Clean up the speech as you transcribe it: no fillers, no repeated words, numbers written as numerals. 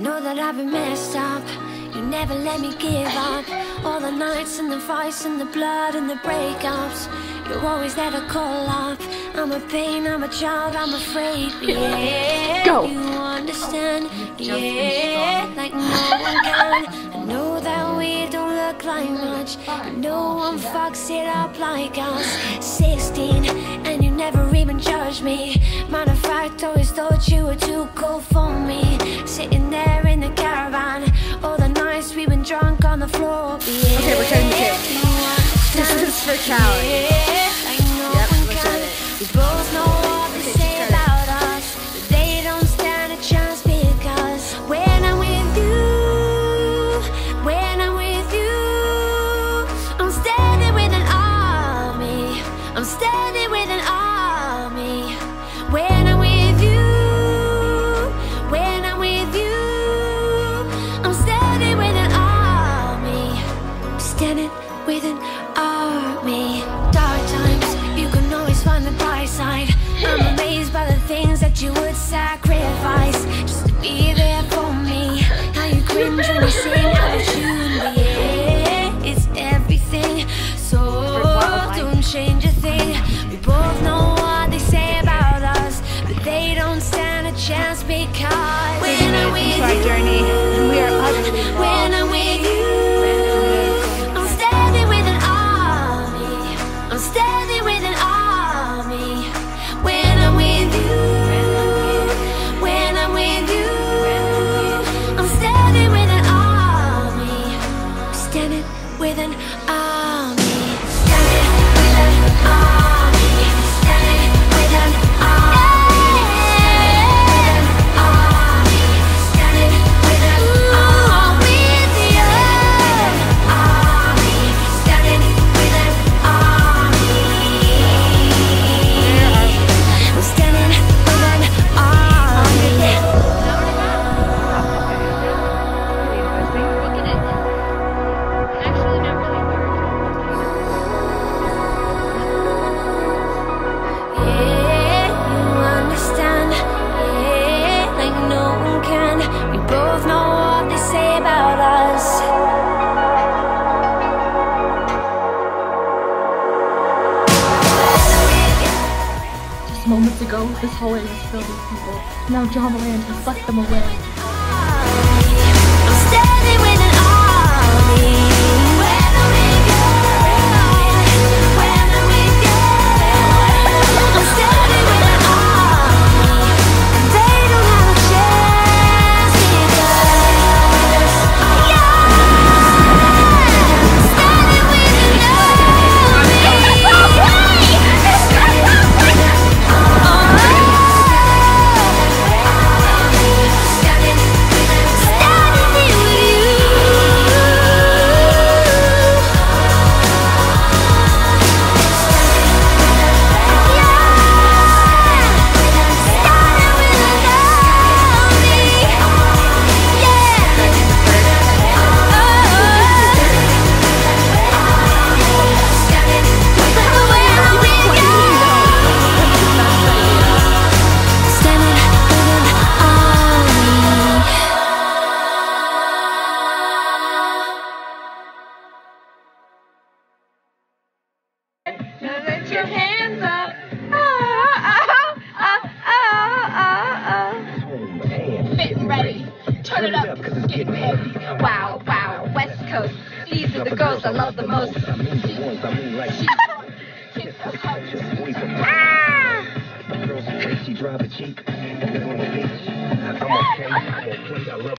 know that I've been messed up. You never let me give up. All the nights and the fights and the blood and the breakups, you're always there to call up. I'm a pain, I'm a child, I'm afraid. Yeah, Go. You understand? Yeah, like no one can. I know that we don't look like much, but no one fucks it up like us. 16, and you never even judged me. Matter of fact, always thought you were too cool for me. Sitting there in the caravan, all the nights we've been drunk on the floor. Yeah, Okay, we're cutting the tape. This is for Cali. Yep, we both know what they say about us, but they don't stand a chance because when I'm with you, when I'm with you, I'm standing with an army. I'm standing with an army. When I'm with you, when I'm with you, I'm standing with an army. I'm standing with an army. Dark times, you can always find the bright side. I'm amazed by the things that you would sacrifice just to be there for me. How you cringe when you sing out of tune, but yeah, it's everything. So don't change a thing. We both know what they say about us, but they don't stand a chance because when I'm with you, and we are utterly lost. when I'm with you, I'm standing with an army. I'm standing with an army. When I'm with you, when I'm with you, I'm standing with an army. I'm standing with an army. Standing with an army. Standing with an army. Standing with an army. Standing with an army. I'm standing with an army. Actually, not really hard. Yeah, you understand. Yeah, like no one can. We both know what they say about us. Just moments ago, this hallway was filled with people. Now John Land has swept them away. I'm standing with an army. When I'm with you, when I'm with you, I'm standing with an army, and they don't have a chance because standing with an army. Put your hands up. Fit and ready. Turn it up, cause it's getting heavy. Wow, wow, West Coast. These are the girls I love the most. She drive a cheek. I'm okay.